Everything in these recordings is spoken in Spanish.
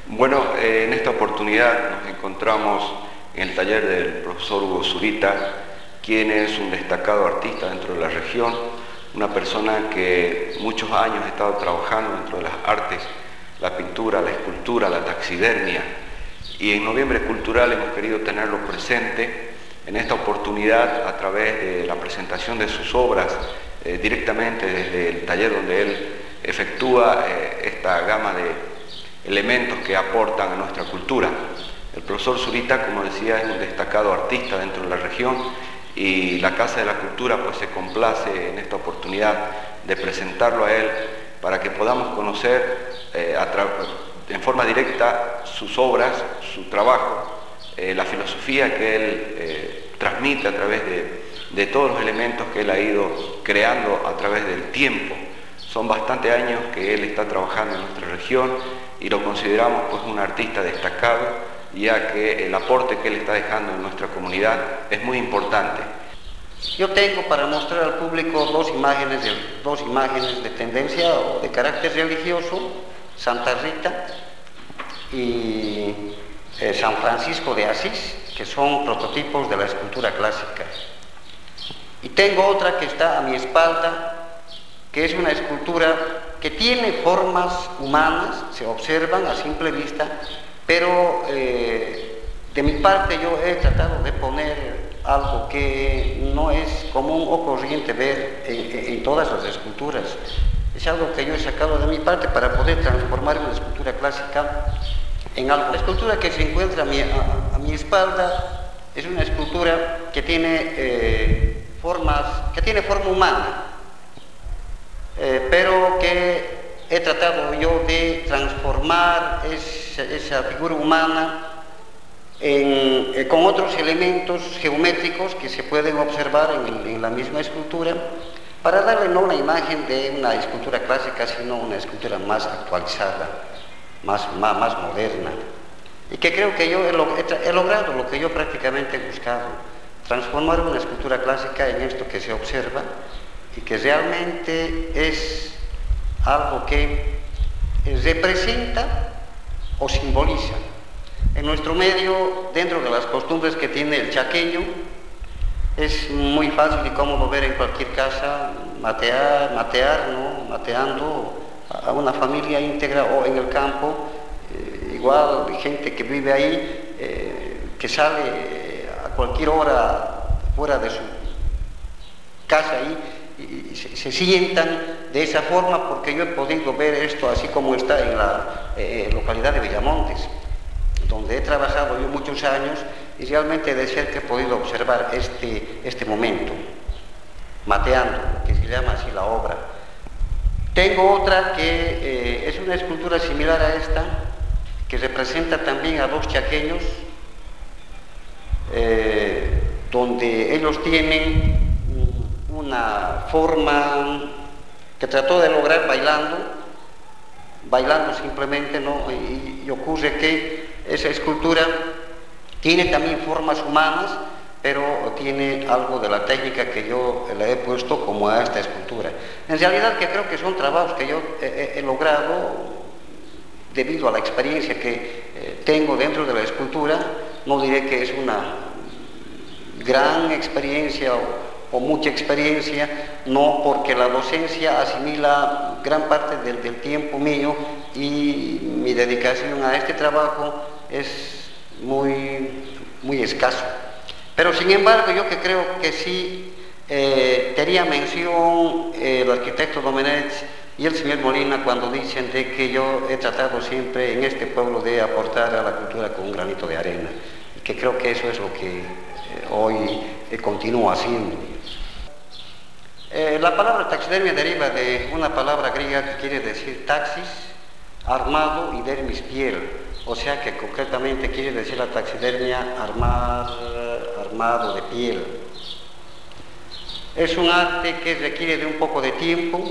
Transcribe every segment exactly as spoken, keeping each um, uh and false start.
Bueno, eh, en esta oportunidad nos encontramos en el taller del profesor Hugo Zurita, quien es un destacado artista dentro de la región, una persona que muchos años ha estado trabajando dentro de las artes, la pintura, la escultura, la taxidermia, y en Noviembre Cultural hemos querido tenerlo presente en esta oportunidad a través de la presentación de sus obras eh, directamente desde el taller donde él efectúa eh, esta gama de elementos que aportan a nuestra cultura. El profesor Zurita, como decía, es un destacado artista dentro de la región y la Casa de la Cultura pues se complace en esta oportunidad de presentarlo a él para que podamos conocer eh, en forma directa sus obras, su trabajo, eh, la filosofía que él eh, transmite a través de, de todos los elementos que él ha ido creando a través del tiempo. Son bastantes años que él está trabajando en nuestra región y lo consideramos pues un artista destacado, ya que el aporte que él está dejando en nuestra comunidad es muy importante. Yo tengo para mostrar al público dos imágenes de, dos imágenes de tendencia o de carácter religioso, Santa Rita y eh, San Francisco de Asís, que son prototipos de la escultura clásica. Y tengo otra que está a mi espalda, que es una escultura que tiene formas humanas, se observan a simple vista, pero eh, de mi parte yo he tratado de poner algo que no es común o corriente ver en, en todas las esculturas. Es algo que yo he sacado de mi parte para poder transformar una escultura clásica en algo. La escultura que se encuentra a mi, a, a mi espalda es una escultura que tiene eh, formas, que tiene forma humana. Eh, pero que he tratado yo de transformar esa, esa figura humana en, eh, con otros elementos geométricos que se pueden observar en, en la misma escultura, para darle no una imagen de una escultura clásica, sino una escultura más actualizada, más, más, más moderna, y que creo que yo he, he, he logrado lo que yo prácticamente he buscado, transformar una escultura clásica en esto que se observa y que realmente es algo que representa o simboliza. En nuestro medio, dentro de las costumbres que tiene el chaqueño, es muy fácil y cómodo ver en cualquier casa matear, matear, ¿no? mateando a una familia íntegra, o en el campo, eh, igual gente que vive ahí, eh, que sale a cualquier hora fuera de su casa ahí, y se, se sientan de esa forma, porque yo he podido ver esto así como está en la eh, localidad de Villamontes, donde he trabajado yo muchos años, y realmente de cerca he podido observar este, este momento, mateando, que se llama así la obra. Tengo otra que eh, es una escultura similar a esta, que representa también a dos chaqueños, eh, donde ellos tienen una forma que trató de lograr bailando, bailando simplemente, ¿no? Y, y ocurre que esa escultura tiene también formas humanas, pero tiene algo de la técnica que yo le he puesto como a esta escultura. En realidad que creo que son trabajos que yo he, he logrado debido a la experiencia que eh, tengo dentro de la escultura. No diré que es una gran experiencia o o mucha experiencia, no, porque la docencia asimila gran parte del, del tiempo mío, y mi dedicación a este trabajo es muy, muy escaso. Pero sin embargo, yo que creo que sí eh, tenía mención eh, el arquitecto Domenech y el señor Molina cuando dicen de que yo he tratado siempre en este pueblo de aportar a la cultura con un granito de arena, y que creo que eso es lo que eh, hoy eh, continúo haciendo. Eh, la palabra taxidermia deriva de una palabra griega que quiere decir taxis, armado, y dermis, piel. O sea que concretamente quiere decir la taxidermia armar, armado de piel. Es un arte que requiere de un poco de tiempo,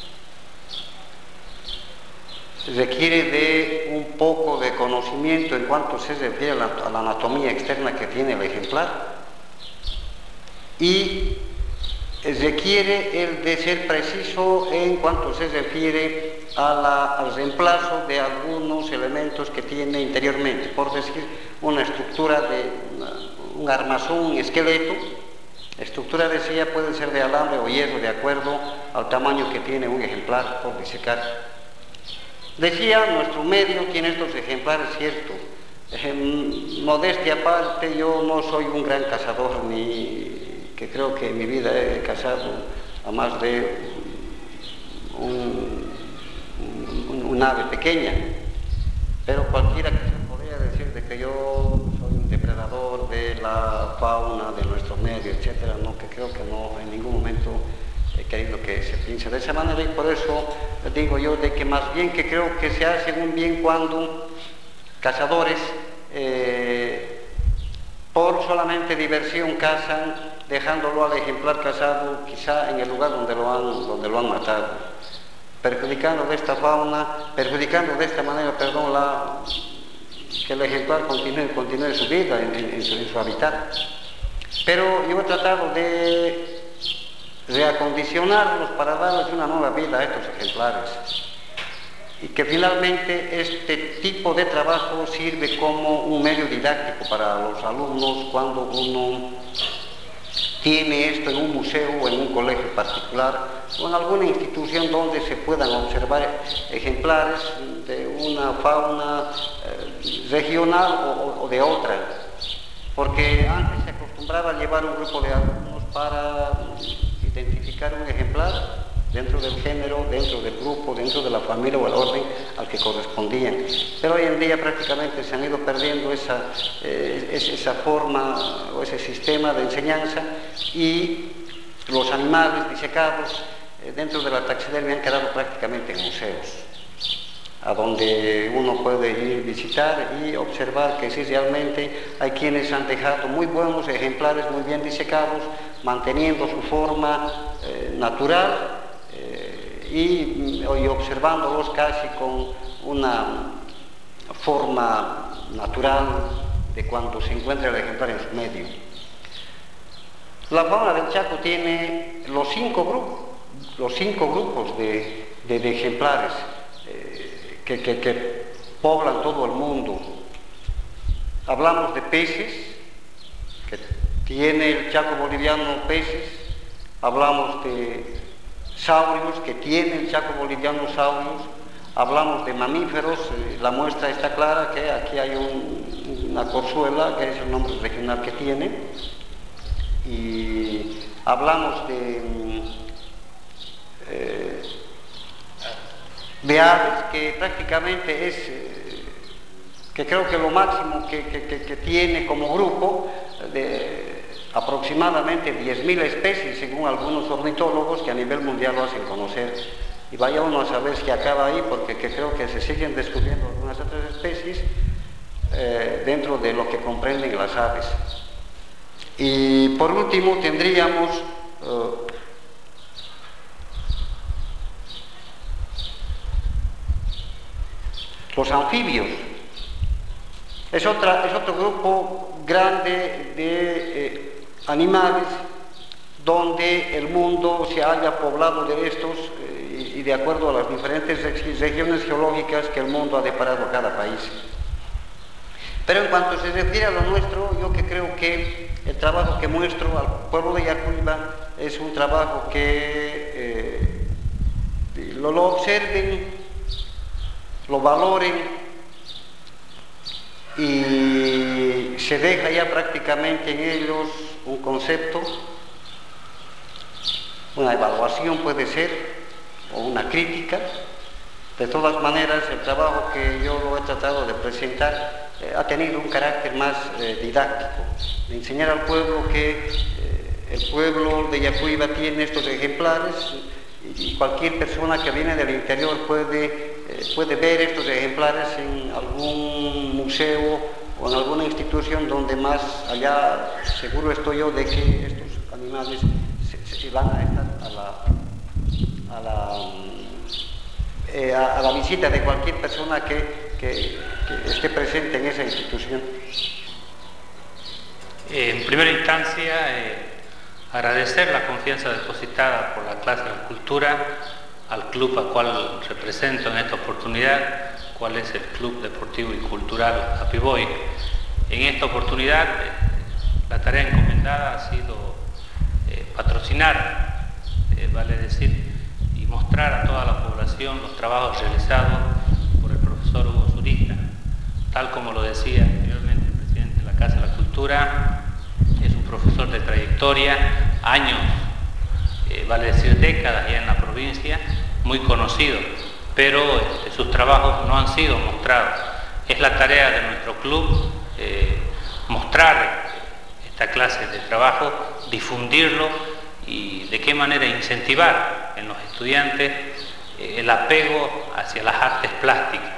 requiere de un poco de conocimiento en cuanto se refiere a la, a la anatomía externa que tiene el ejemplar, y requiere el de ser preciso en cuanto se refiere a la, al reemplazo de algunos elementos que tiene interiormente, por decir, una estructura de una, un armazón, un esqueleto. Estructura, decía, puede ser de alambre o hierro, de acuerdo al tamaño que tiene un ejemplar por disecar. Decía, nuestro medio tiene estos ejemplares, cierto. Eh, modestia aparte, yo no soy un gran cazador, ni que creo que en mi vida he cazado a más de un, un, un ave pequeña, pero cualquiera que se podría decir de que yo soy un depredador de la fauna de nuestro medio, etcétera, no, que creo que no en ningún momento he querido que se piense de esa manera, y por eso digo yo de que más bien que creo que se hace un bien cuando cazadores eh, por solamente diversión cazan, dejándolo al ejemplar cazado quizá en el lugar donde lo han, donde lo han matado, perjudicando de esta fauna, perjudicando de esta manera, perdón, la, que el ejemplar continúe, continúe su vida en, en, en, su, en su hábitat. Pero yo he tratado de reacondicionarlos para darles una nueva vida a estos ejemplares, y que finalmente este tipo de trabajo sirve como un medio didáctico para los alumnos cuando uno tiene esto en un museo o en un colegio particular o en alguna institución donde se puedan observar ejemplares de una fauna eh, regional o, o de otra, porque antes se acostumbraba a llevar un grupo de alumnos para identificar un ejemplar dentro del género, dentro del grupo, dentro de la familia o el orden al que correspondían. Pero hoy en día prácticamente se han ido perdiendo esa, eh, esa forma o ese sistema de enseñanza, y los animales disecados eh, dentro de la taxidermia han quedado prácticamente en museos, a donde uno puede ir visitar y observar que sí, realmente hay quienes han dejado muy buenos ejemplares, muy bien disecados, manteniendo su forma eh, natural, eh, y, y observándolos casi con una forma natural de cuando se encuentra el ejemplar en su medio. La fauna del Chaco tiene los cinco grupos, los cinco grupos de, de, de ejemplares eh, que, que, que poblan todo el mundo. Hablamos de peces, que tiene el Chaco boliviano peces. Hablamos de saurios, que tiene el Chaco boliviano saurios. Hablamos de mamíferos, eh, la muestra está clara, que aquí hay un, una corzuela, que es el nombre regional que tiene. Y hablamos de, eh, de aves, que prácticamente es, eh, que creo que lo máximo que, que, que, que tiene como grupo, de aproximadamente diez mil especies, según algunos ornitólogos que a nivel mundial lo hacen conocer. Y vaya uno a saber si acaba ahí, porque que creo que se siguen descubriendo algunas otras especies eh, dentro de lo que comprenden las aves. Y por último tendríamos uh, los anfibios. Es, otra, es otro grupo grande de eh, animales donde el mundo se haya poblado de estos eh, y de acuerdo a las diferentes regiones geológicas que el mundo ha deparado a cada país. Pero en cuanto se refiere a lo nuestro, yo que creo que el trabajo que muestro al pueblo de Yacuiba es un trabajo que eh, lo, lo observen, lo valoren, y se deja ya prácticamente en ellos un concepto, una evaluación puede ser, o una crítica. De todas maneras, el trabajo que yo lo he tratado de presentar eh, ha tenido un carácter más eh, didáctico, de enseñar al pueblo que eh, el pueblo de Yacuiba tiene estos ejemplares, y, y cualquier persona que viene del interior puede, eh, puede ver estos ejemplares en algún museo o en alguna institución donde más allá, seguro estoy yo de que estos animales se, se van a estar a la... A la Eh, a, a la visita de cualquier persona que, que, que esté presente en esa institución. En primera instancia, eh, agradecer la confianza depositada por la clase de cultura al club al cual represento en esta oportunidad, cuál es el Club Deportivo y Cultural Happy Boy. En esta oportunidad, la tarea encomendada ha sido eh, patrocinar, eh, vale decir, y mostrar a toda la población los trabajos realizados por el profesor Hugo Zurita. Tal como lo decía anteriormente el presidente de la Casa de la Cultura, es un profesor de trayectoria, años, eh, vale decir décadas ya en la provincia, muy conocido, pero este, sus trabajos no han sido mostrados. Es la tarea de nuestro club eh, mostrar esta clase de trabajo, difundirlo y de qué manera incentivar en los estudiantes eh, el apego hacia las artes plásticas.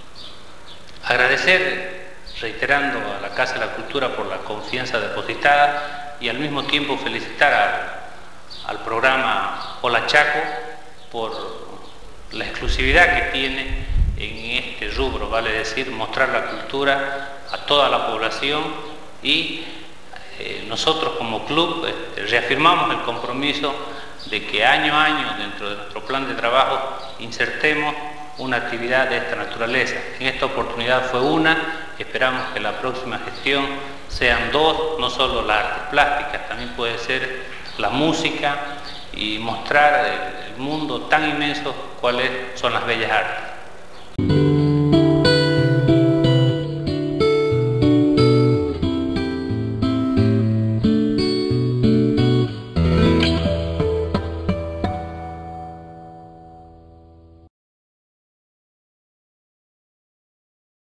Agradecer, reiterando a la Casa de la Cultura por la confianza depositada y al mismo tiempo felicitar al, al programa Hola Chaco por la exclusividad que tiene en este rubro, vale decir, mostrar la cultura a toda la población y eh, nosotros como club eh, reafirmamos el compromiso de que año a año dentro de nuestro plan de trabajo insertemos una actividad de esta naturaleza. En esta oportunidad fue una, esperamos que la próxima gestión sean dos, no solo las artes plásticas, también puede ser la música y mostrar el, el mundo tan inmenso cuáles son las bellas artes.